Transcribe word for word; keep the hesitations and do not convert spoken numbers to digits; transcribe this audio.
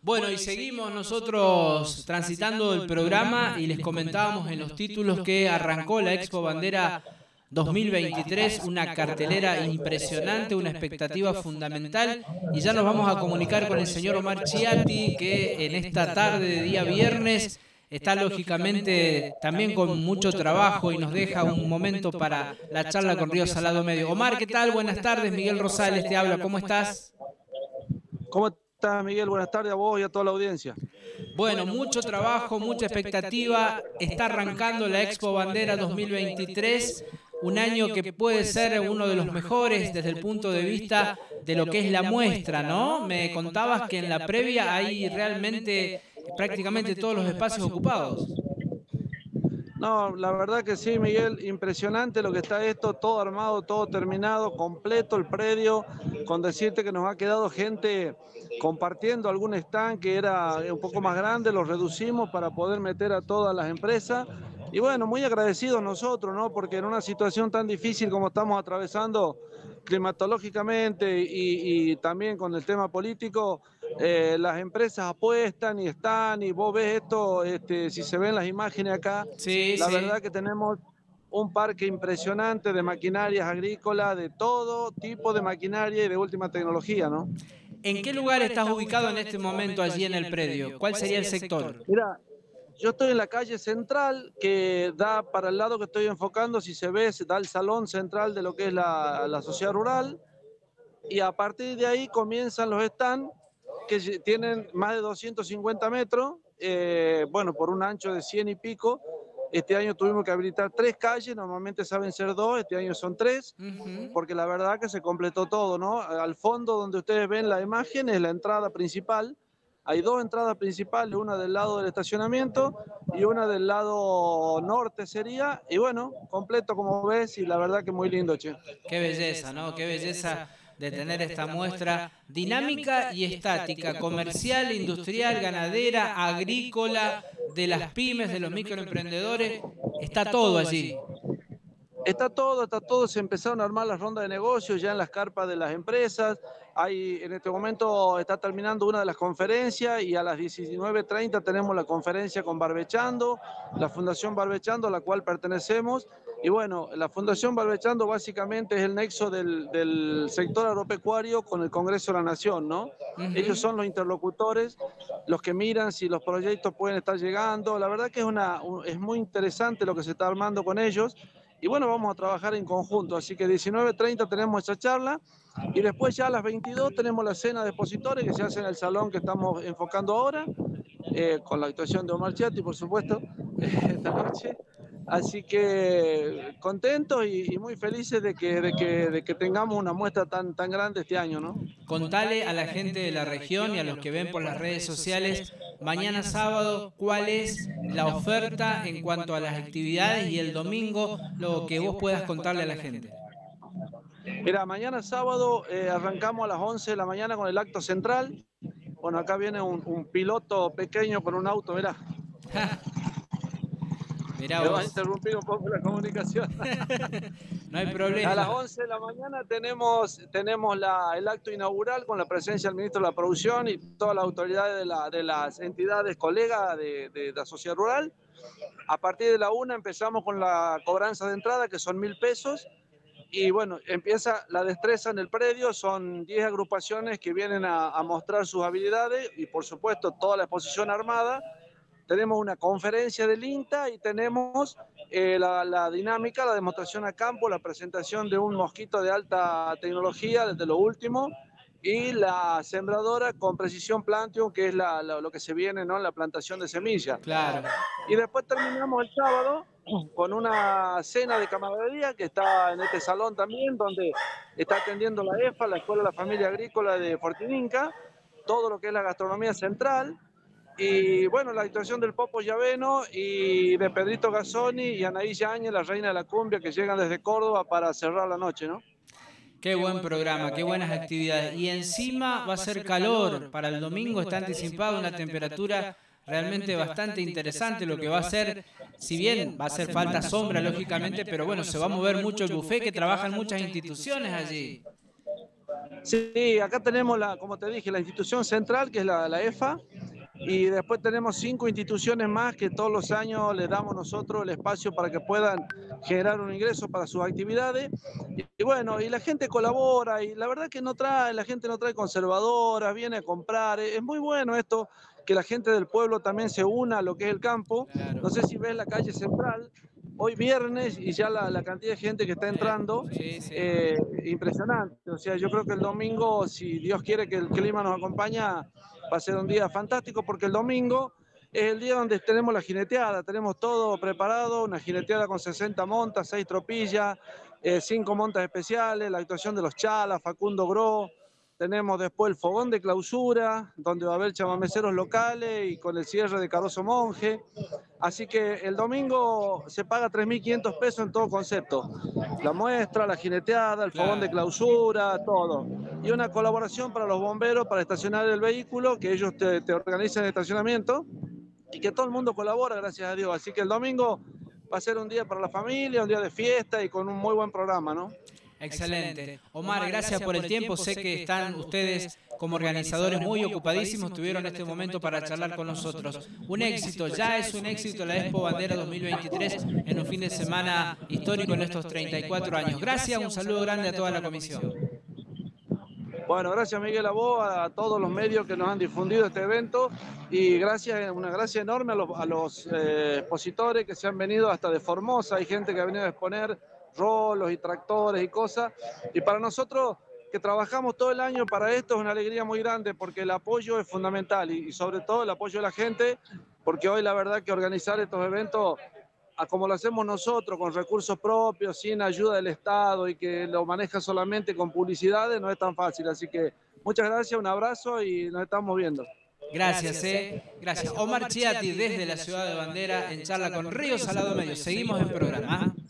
Bueno, y seguimos nosotros transitando el programa y les comentábamos en los títulos que arrancó la Expo Bandera dos mil veintitrés, una cartelera impresionante, una expectativa fundamental, y ya nos vamos a comunicar con el señor Omar Chiatti, que en esta tarde de día viernes está lógicamente también con mucho trabajo y nos deja un momento para la charla con Río Salado Medio. Omar, ¿qué tal? Buenas tardes, Miguel Rosales te habla, ¿cómo estás? ¿Cómo estás, Miguel? Buenas tardes a vos y a toda la audiencia. Bueno, mucho trabajo, mucha expectativa. Está arrancando la Expo Bandera dos mil veintitrés, un año que puede ser uno de los mejores desde el punto de vista de lo que es la muestra, ¿no? Me contabas que en la previa hay realmente prácticamente todos los espacios ocupados. No, la verdad que sí, Miguel, impresionante lo que está esto, todo armado, todo terminado, completo el predio, con decirte que nos ha quedado gente compartiendo algún stand que era un poco más grande, lo reducimos para poder meter a todas las empresas. Y bueno, muy agradecidos nosotros, ¿no? Porque en una situación tan difícil como estamos atravesando climatológicamente y, y también con el tema político, eh, las empresas apuestan y están, y vos ves esto, este, si se ven las imágenes acá, Sí, la sí. verdad que tenemos un parque impresionante de maquinarias agrícolas, de todo tipo de maquinaria y de última tecnología, ¿no? ¿En qué lugar estás ubicado en este momento allí en el predio? ¿Cuál sería el sector? Mira, yo estoy en la calle central, que da para el lado que estoy enfocando, si se ve, se da el salón central de lo que es la, la sociedad rural, y a partir de ahí comienzan los stands que tienen más de doscientos cincuenta metros, eh, bueno, por un ancho de cien y pico. Este año tuvimos que habilitar tres calles, normalmente saben ser dos, este año son tres, Uh-huh. porque la verdad que se completó todo, ¿no? Al fondo donde ustedes ven la imagen es la entrada principal. Hay dos entradas principales, una del lado del estacionamiento y una del lado norte sería, y bueno, completo como ves, y la verdad que muy lindo, che. Qué belleza, ¿no? Qué belleza de tener esta muestra dinámica y estática, comercial, industrial, ganadera, agrícola, de las pymes, de los microemprendedores. Está todo allí. Está todo, está todo, se empezaron a armar las rondas de negocios ya en las carpas de las empresas. Hay, en este momento está terminando una de las conferencias y a las diecinueve treinta tenemos la conferencia con Barbechando, la Fundación Barbechando, a la cual pertenecemos. Y bueno, la Fundación Barbechando básicamente es el nexo del, del sector agropecuario con el Congreso de la Nación, ¿no? Uh-huh. Ellos son los interlocutores, los que miran si los proyectos pueden estar llegando. La verdad que es, una, es muy interesante lo que se está armando con ellos. Y bueno, vamos a trabajar en conjunto, así que diecinueve treinta tenemos esa charla y después ya a las veintidós tenemos la cena de expositores que se hace en el salón que estamos enfocando ahora, eh, con la actuación de Omar Chiatti, por supuesto, esta noche. Así que contentos y, y muy felices de que, de, que, de que tengamos una muestra tan, tan grande este año, ¿no? Contale a la gente de la región y a los que ven por las redes sociales, mañana sábado, cuál es la oferta en cuanto a las actividades y el domingo, lo que vos puedas contarle a la gente. Mira, mañana sábado eh, arrancamos a las once de la mañana con el acto central. Bueno, acá viene un, un piloto pequeño con un auto, mirá. Mirá Me va a vos. interrumpir un poco la comunicación. No hay A las problema. once de la mañana tenemos, tenemos la, el acto inaugural con la presencia del ministro de la Producción y todas las autoridades de, la, de las entidades colegas de, de, de la sociedad rural. A partir de la una empezamos con la cobranza de entrada, que son mil pesos. Y bueno, empieza la destreza en el predio, son diez agrupaciones que vienen a, a mostrar sus habilidades y por supuesto toda la exposición armada. Tenemos una conferencia del INTA y tenemos eh, la, la dinámica, la demostración a campo, la presentación de un mosquito de alta tecnología, desde lo último, y la sembradora con precisión Plantium, que es la, la, lo que se viene, ¿no? La plantación de semillas. Claro. Y después terminamos el sábado con una cena de camaradería que está en este salón también, donde está atendiendo la EFA, la Escuela de la Familia Agrícola de Fortininca, todo lo que es la gastronomía central. Y bueno, la actuación del Popo Llaveno y de Pedrito Gazzoni y Anaí Yáñez, la reina de la cumbia, que llegan desde Córdoba para cerrar la noche, ¿no? Qué buen programa, qué buenas actividades. Y encima va a ser calor. Para el domingo está anticipado una temperatura realmente bastante interesante, lo que va a ser, si bien va a hacer falta sombra, lógicamente, pero bueno, se va a mover mucho el buffet, que trabajan muchas instituciones allí. Sí, acá tenemos, la, como te dije, la institución central, que es la, la EFA, Y después tenemos cinco instituciones más que todos los años les damos nosotros el espacio para que puedan generar un ingreso para sus actividades. Y, y bueno, y la gente colabora, y la verdad que no trae, la gente no trae conservadoras, viene a comprar. Es muy bueno esto, que la gente del pueblo también se una a lo que es el campo. Claro. No sé si ves la calle central, hoy viernes, y ya la, la cantidad de gente que está entrando, Sí, sí. eh, impresionante. O sea, yo creo que el domingo, si Dios quiere que el clima nos acompaña, va a ser un día fantástico, porque el domingo es el día donde tenemos la jineteada, tenemos todo preparado, una jineteada con sesenta montas, seis tropillas, eh, cinco montas especiales, la actuación de los Chalas, Facundo Gro. Tenemos después el fogón de clausura, donde va a haber chamameceros locales y con el cierre de Carozo Monje. Así que el domingo se paga tres mil quinientos pesos en todo concepto. La muestra, la jineteada, el fogón de clausura, todo. Y una colaboración para los bomberos para estacionar el vehículo, que ellos te, te organizan el estacionamiento y que todo el mundo colabora, gracias a Dios. Así que el domingo va a ser un día para la familia, un día de fiesta y con un muy buen programa, ¿no? Excelente. Omar, gracias por el tiempo. Sé que están ustedes como organizadores muy ocupadísimos. Tuvieron este momento para charlar con nosotros. Un éxito, ya es un éxito la Expo Bandera dos mil veintitrés en un fin de semana histórico en estos treinta y cuatro años. Gracias, un saludo grande a toda la comisión. Bueno, gracias Miguel, a vos, a todos los medios que nos han difundido este evento, y gracias, una gracia enorme a los, a los eh, expositores que se han venido hasta de Formosa. Hay gente que ha venido a exponer rolos y tractores y cosas, y para nosotros que trabajamos todo el año para esto es una alegría muy grande, porque el apoyo es fundamental, y, y sobre todo el apoyo de la gente, porque hoy la verdad que organizar estos eventos a como lo hacemos nosotros, con recursos propios, sin ayuda del Estado, y que lo maneja solamente con publicidades, no es tan fácil. Así que muchas gracias, un abrazo y nos estamos viendo. Gracias, eh. Gracias. Omar Chiatti desde la ciudad de Bandera en charla con Río Salado Medio. Seguimos en programa.